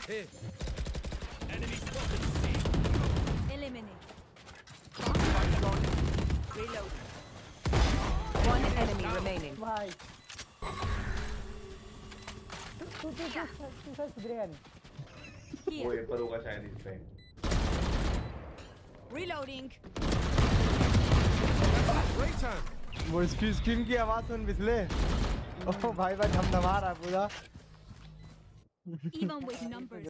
Enemy spotted. Eliminate. Reload. One enemy remaining. भाई तू सुधरे नहीं वो ये पर होगा शायद इसमें Reloading. वो स्क्रीन की आवाज सुन पिछले ओ भाई धमधमा रहा है पूरा Even with numbers.